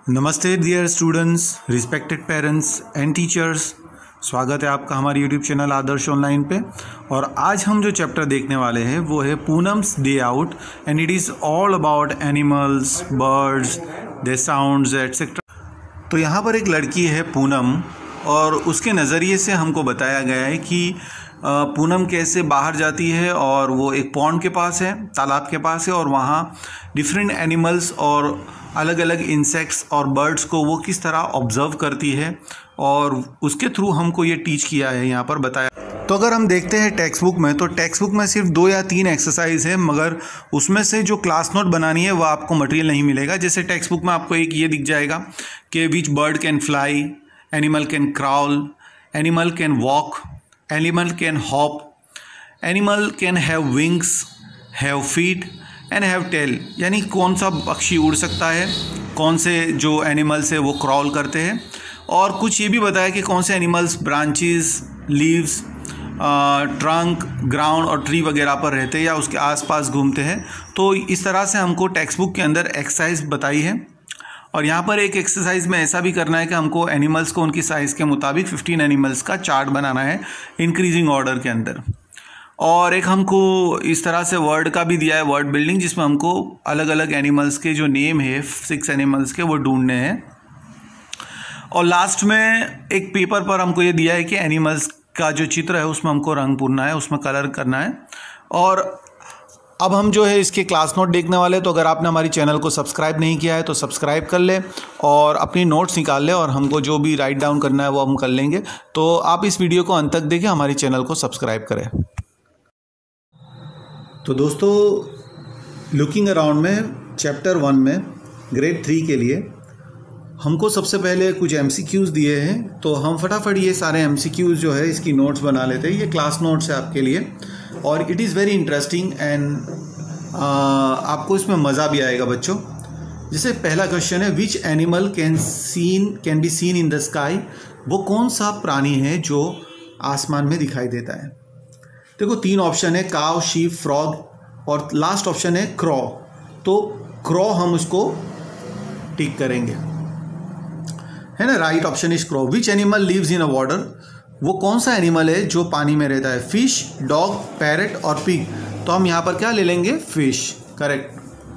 नमस्ते dear students, respected parents and teachers. स्वागत है आपका हमारे यूट्यूब चैनल आदर्श ऑनलाइन पे। और आज हम जो चैप्टर देखने वाले हैं वो है Poonam's day out and it is all about animals, birds, their sounds etcetera. तो यहाँ पर एक लड़की है पूनम, और उसके नज़रिए से हमको बताया गया है कि पूनम कैसे बाहर जाती है और वो एक पॉन्ड के पास है, तालाब के पास है, और वहाँ डिफरेंट एनिमल्स और अलग अलग इंसेक्ट्स और बर्ड्स को वो किस तरह ऑब्ज़र्व करती है, और उसके थ्रू हमको ये टीच किया है, यहाँ पर बताया। तो अगर हम देखते हैं टेक्स्ट बुक में, तो टेक्स्ट बुक में सिर्फ 2 या 3 एक्सरसाइज है, मगर उसमें से जो क्लास नोट बनानी है वो आपको मटेरियल नहीं मिलेगा। जैसे टेक्स्ट बुक में आपको एक ये दिख जाएगा कि which bird can fly, animal can crawl, animal can walk, animal can hop, animal can have wings, have feet and have tail. यानी कौन सा पक्षी उड़ सकता है, कौन से जो एनिमल्स है वो क्रॉल करते हैं, और कुछ ये भी बताया कि कौन से animals branches, leaves, trunk, ground और ट्री वगैरह पर रहते हैं या उसके आसपास घूमते हैं। तो इस तरह से हमको टेक्स्ट बुक के अंदर एक्सरसाइज बताई है। और यहाँ पर एक एक्सरसाइज में ऐसा भी करना है कि हमको एनिमल्स को उनकी साइज़ के मुताबिक 15 एनिमल्स का चार्ट बनाना है इंक्रीजिंग ऑर्डर के अंदर। और एक हमको इस तरह से वर्ड का भी दिया है, वर्ड बिल्डिंग, जिसमें हमको अलग अलग एनिमल्स के जो नेम है 6 एनिमल्स के वो ढूंढने हैं। और लास्ट में एक पेपर पर हमको ये दिया है कि एनिमल्स का जो चित्र है उसमें हमको रंग पूरना है, उसमें कलर करना है। और अब हम जो है इसके क्लास नोट देखने वाले। तो अगर आपने हमारी चैनल को सब्सक्राइब नहीं किया है तो सब्सक्राइब कर ले और अपनी नोट्स निकाल ले, और हमको जो भी राइट डाउन करना है वो हम कर लेंगे। तो आप इस वीडियो को अंत तक देखें, हमारी चैनल को सब्सक्राइब करें। तो दोस्तों, लुकिंग अराउंड में चैप्टर 1 में ग्रेड 3 के लिए हमको सबसे पहले कुछ MCQs दिए हैं। तो हम फटाफट ये सारे MCQs जो है इसकी नोट्स बना लेते हैं। ये क्लास नोट्स है आपके लिए, और it is very interesting and आपको इसमें मज़ा भी आएगा बच्चों। जैसे पहला क्वेश्चन है, which animal can be seen in the sky. वो कौन सा प्राणी है जो आसमान में दिखाई देता है। देखो 3 ऑप्शन है, काव, शीप, फ्रॉग, और लास्ट ऑप्शन है क्रॉ। तो क्रॉ हम उसको टिक करेंगे, है ना। Right option is crow. Which animal lives in a water. वो कौन सा एनिमल है जो पानी में रहता है। फिश, डॉग, पैरट और पिग। तो हम यहाँ पर क्या ले लेंगे, फिश, करेक्ट।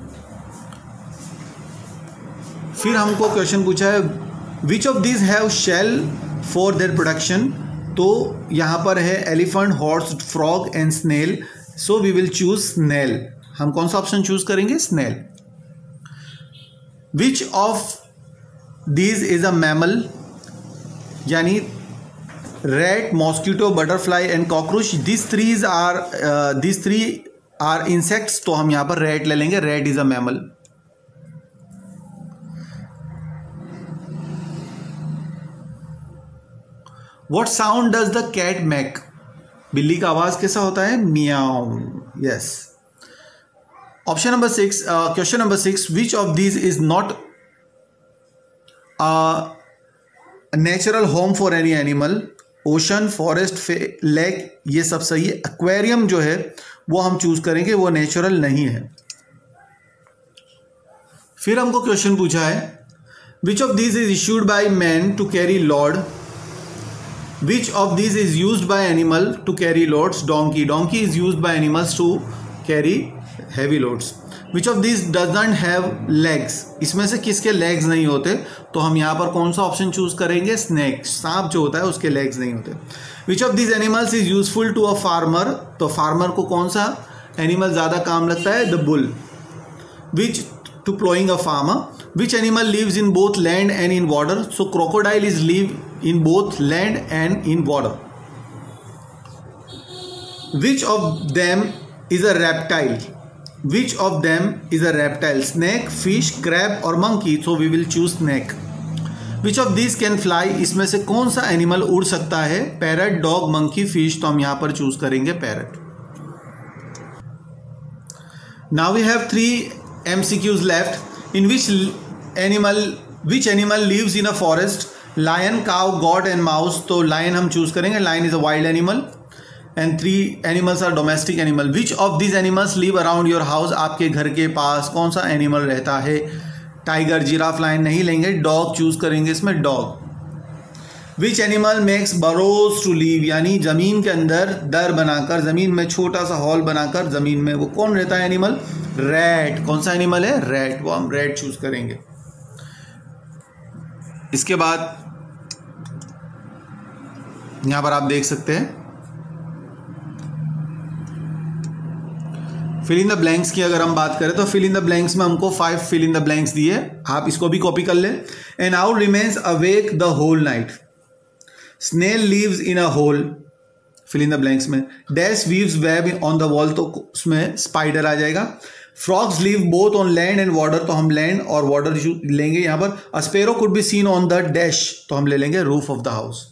फिर हमको क्वेश्चन पूछा है, which of this have shell for their production. तो यहाँ पर है elephant, horse, frog and snail. So we will choose snail. हम कौन सा ऑप्शन चूज करेंगे, snail. Which of this is a mammal, यानी rat, mosquito, butterfly and cockroach. This three are insects. तो हम यहाँ पर रैट ले लेंगे, rat is a mammal. What sound does the cat make? बिल्ली का आवाज कैसा होता है, meow. Yes. Option number 6, question number 6, which of this is not natural home for any animal. Ocean, forest, lake, ये सब सही है। एक्वेरियम जो है वो हम चूज करेंगे, वो नेचुरल नहीं है। फिर हमको क्वेश्चन पूछा है, which of this is issued by man to carry load. Which of these is used by animal to carry loads? Donkey. Donkey is used by animals to carry heavy loads. Which of these doesn't have legs? इसमें से किसके legs नहीं होते। तो हम यहाँ पर कौन सा ऑप्शन चूज करेंगे, snake। सांप जो होता है उसके legs नहीं होते। Which of these animals is useful to a farmer? तो farmer को कौन सा animal ज़्यादा काम लगता है, the bull. Which to plowing a farmer. Which animal lives in both land and in water? So crocodile is live in both land and in water. Which of them is a reptile? Which of them is a reptile? Snake, fish, crab or monkey? So we will choose snake. Which of these can fly? इसमें से कौन सा animal उड़ सकता है, parrot, dog, monkey, fish. तो हम यहाँ पर चूज करेंगे parrot. Now we have 3 MCQs left. In which animal lives in a forest? Lion, cow, goat and mouse. तो lion हम चूज करेंगे, lion is a wild animal and 3 animals are domestic animal. Which of these animals live around your house? आपके घर के पास कौन सा animal रहता है, टाइगर, जिराफ, लायन नहीं लेंगे, डॉग चूज करेंगे इसमें, dog. Which animal makes burrows to live, यानी जमीन के अंदर दर बनाकर, जमीन में छोटा सा हॉल बनाकर जमीन में वो कौन रहता है एनिमल? रैट। कौन सा एनिमल है? रैट। वो हम रैट चूज करेंगे। इसके बाद यहां पर आप देख सकते हैं फिल इन द ब्लैंक्स की अगर हम बात करें तो फिल इन द ब्लैंक्स में हमको 5 फिल इन द ब्लैंक्स दिए, आप इसको भी कॉपी कर लें। An owl remains awake the whole night, snail lives in a hole, fill in the blanks में। Dash weaves web on the wall, तो उसमें स्पाइडर आ जाएगा। Frogs live both on land and water, तो हम land और water लेंगे यहाँ पर। A sparrow could be seen on the dash, तो हम ले लेंगे रूफ ऑफ द हाउस।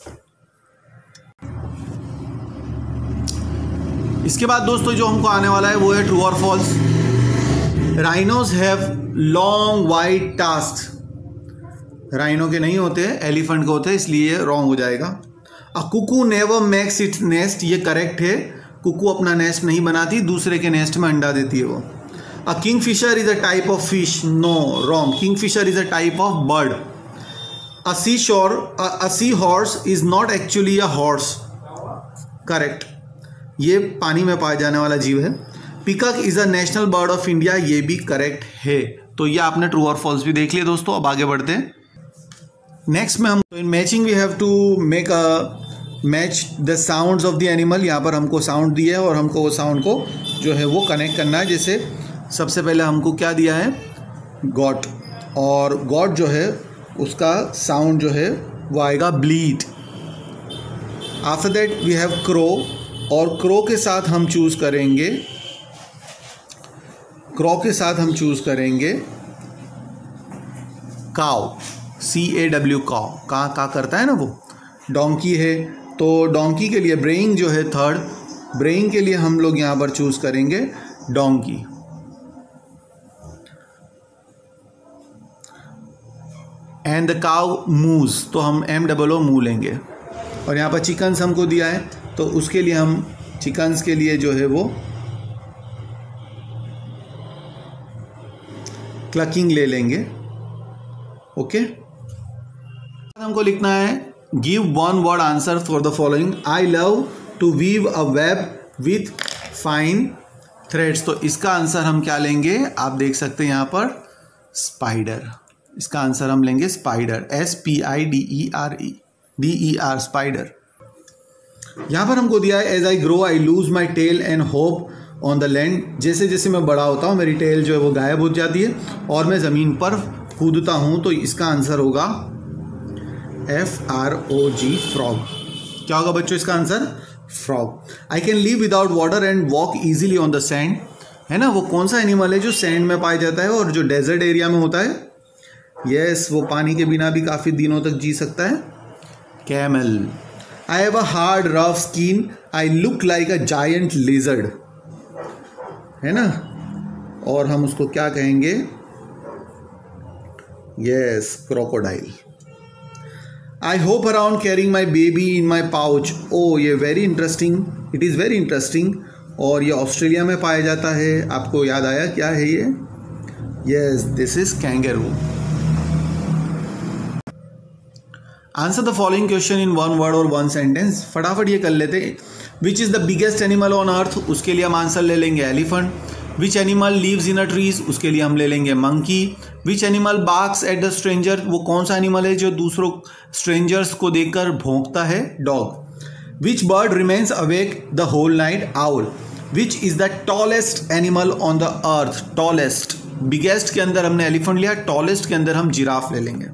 इसके बाद दोस्तों जो हमको आने वाला है वो है ट्रू और false. Rhinos have long wide tusk, rhino के नहीं होते, एलिफेंट के होते हैं, इसलिए रॉन्ग हो जाएगा। A cuckoo never makes its nest, ये करेक्ट है, कुकू अपना नेस्ट नहीं बनाती, दूसरे के नेस्ट में अंडा देती है वो। A kingfisher is a type of fish, no, wrong, kingfisher is a type of bird. A sea horse is not actually a horse, correct, ये पानी में पाया जाने वाला जीव है। Peacock is a national bird of India, ये भी करेक्ट है। तो ये आपने ट्रू और फॉल्स भी देख लिया दोस्तों। अब आगे बढ़ते हैं नेक्स्ट में। हम in matching we have to make a match the sounds of the animal, यहाँ पर हमको साउंड दिया है और हमको वो साउंड को जो है वो कनेक्ट करना है। जैसे सबसे पहले हमको क्या दिया है? गॉट, और गॉट जो है उसका साउंड जो है वो आएगा bleat. After that we have crow, और क्रो के साथ हम चूज करेंगे, क्रो के साथ हम चूज करेंगे काउ, CAW, काउ, का करता है ना वो। डोंकी है तो डोंकी के लिए ब्रेइंग जो है थर्ड, ब्रेइंग के लिए हम लोग यहां पर चूज करेंगे डोंकी। एंड द काउ मूज, तो हम MOO मू लेंगे। और यहाँ पर चिकन्स हमको दिया है तो उसके लिए हम चिकन्स के लिए जो है वो क्लकिंग ले लेंगे। ओके, हमको लिखना है give one word answer for the following. I love to weave a web with fine threads, तो इसका आंसर हम क्या लेंगे? आप देख सकते हैं यहाँ पर स्पाइडर, इसका आंसर हम लेंगे स्पाइडर, SPIDER, स्पाइडर। यहाँ पर हमको दिया है as I grow I lose my tail and hop on the land, जैसे जैसे मैं बड़ा होता हूँ मेरी टेल जो है वो गायब हो जाती है और मैं ज़मीन पर कूदता हूँ, तो इसका आंसर होगा FROG, फ्रॉग। क्या होगा बच्चों इसका answer? Frog. I can live without water and walk easily on the sand, है ना, वो कौन सा एनिमल है जो सैंड में पाया जाता है और जो डेजर्ट एरिया में होता है? यस, वो पानी के बिना भी काफ़ी दिनों तक जी सकता है, camel. I have a hard rough skin, I look like a giant lizard, है ना, और हम उसको क्या कहेंगे? Yes, crocodile. I hop around carrying my baby in my pouch, oh ये very interesting, it is very interesting, और ये ऑस्ट्रेलिया में पाया जाता है। आपको याद आया क्या है ये? Yes, this is kangaroo. Answer the following question in one word और वन सेंटेंस, फटाफट ये कर लेते। Which is the biggest animal on earth, उसके लिए हम आंसर ले लेंगे elephant. Which animal lives in a trees, उसके लिए हम ले लेंगे monkey. Which animal barks at the stranger, वो कौन सा एनिमल है जो दूसरों स्ट्रेंजर्स को देखकर भौंकता है? Dog. Which bird remains awake the whole night? Owl. Which is the tallest animal on the earth? Tallest, biggest के अंदर हमने एलिफेंट लिया, टॉलेस्ट के अंदर हम जिराफ ले लेंगे।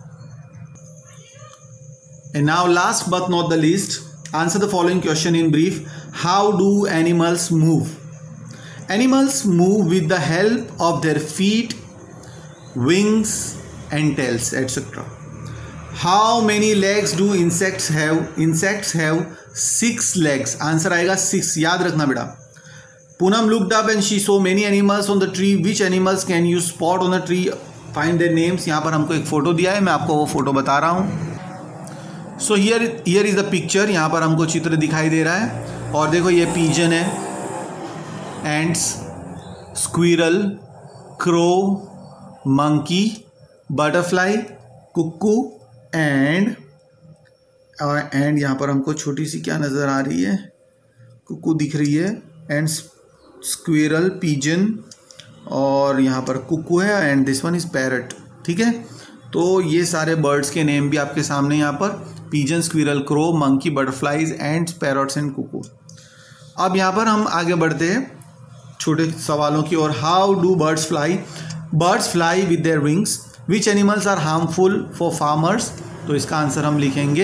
And now last but not the least, answer the following question in brief. How do animals move? Animals move with the help of their feet, wings and tails, etc. How many legs do insects have? Insects have 6 legs. Answer आएगा 6, याद रखना बेटा। Poonam looked up and she saw many animals on the tree. Which animals can you spot on the tree? Find their names. यहाँ पर हमको एक photo दिया है, मैं आपको वो फ़ोटो बता रहा हूँ। So here is the picture, यहाँ पर हमको चित्र दिखाई दे रहा है, और देखो ये पीजन है, ants, squirrel, crow, monkey, butterfly, cuckoo and यहाँ पर हमको छोटी सी क्या नज़र आ रही है, कुक्कू दिख रही है, एंड स्क्विरल, पिजन, और यहाँ पर कुक्कू है and this one is parrot. ठीक है, तो ये सारे बर्ड्स के नेम भी आपके सामने यहाँ पर, pigeon, squirrel, crow, monkey, butterflies and parrots and cuckoo. अब यहाँ पर हम आगे बढ़ते हैं छोटे सवालों की ओर। How do birds fly? Birds fly with their wings. Which animals are harmful for farmers? तो इसका आंसर हम लिखेंगे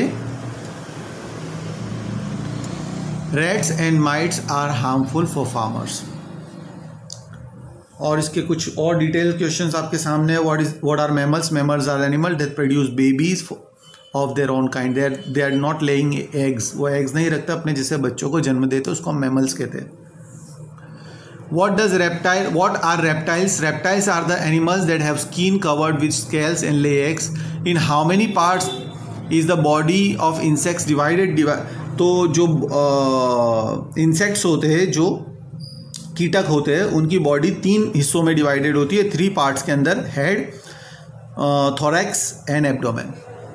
rats and mites are harmful for farmers. और इसके कुछ और डिटेल क्वेश्चंस आपके सामने है। What are mammals? Mammals are animal that produce babies of their own kind. They are not laying eggs, वो एग्स नहीं रखते, अपने जैसे बच्चों को जन्म देते, उसको हम मैमल्स कहते हैं। What are reptiles? Reptiles are the animals that have skin covered with scales and lay eggs. In how many parts is the body of insects divided? तो जो इंसेक्ट्स होते हैं, जो कीटक होते हैं, उनकी बॉडी 3 हिस्सों में डिवाइडेड होती है, 3 पार्ट्स के अंदर, हेड, थोरैक्स एंड एब्डोमेन।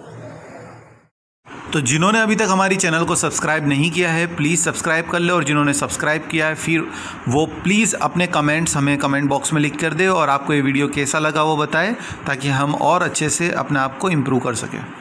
तो जिन्होंने अभी तक हमारी चैनल को सब्सक्राइब नहीं किया है प्लीज़ सब्सक्राइब कर ले, और जिन्होंने सब्सक्राइब किया है फिर वो प्लीज़ अपने कमेंट्स हमें कमेंट बॉक्स में लिख कर दे, और आपको ये वीडियो कैसा लगा वो बताएं, ताकि हम और अच्छे से अपने आप को इम्प्रूव कर सकें।